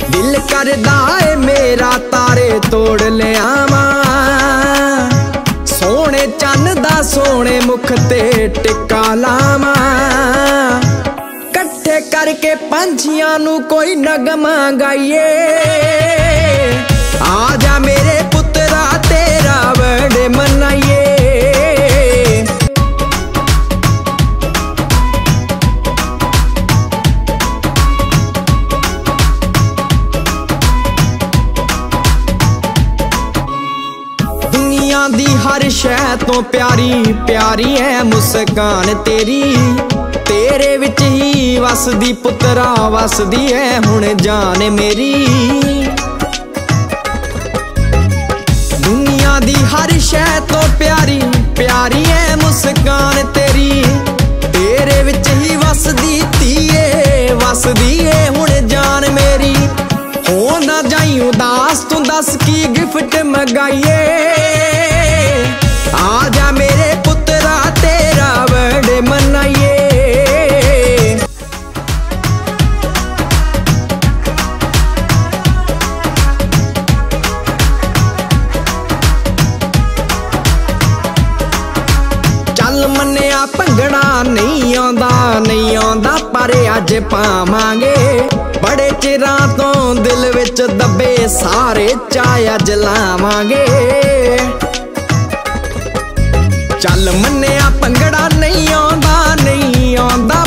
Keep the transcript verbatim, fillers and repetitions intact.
दिल करदा है मेरा तारे तोड़ ले आवा, सोने चन्न दा सोने मुख ते टिक्का लावा, कट्ठे करके पंछियां नू कोई नगमा गाइए। आजा मेरे पुत्रा तेरा बर्थडे मनाइए। दुनिया दी हर शै तो प्यारी प्यारी है मुस्कान तेरी, तेरे विच ही वसदी पुत्रा वसदी है हुण जान मेरी। दुनिया दी हर शै तो प्यारी प्यारी है मुस्कान तेरी, तेरे विच ही वसदी धीए वसदी है हुण जान मेरी। हो ना जाई उदास तू दस की गिफ्ट मंगाइए। आजा मेरे पुत्रा तेरा बर्थडे मनाइए। चल मन्निया भंगड़ा नहीं आंदा नहीं आंदा पर अज पावांगे, बड़े चिरां तो दिल विच दबे सारे चाया जलावांगे। चल मन्निया भंगड़ा नहीं आंदा नहीं आंदा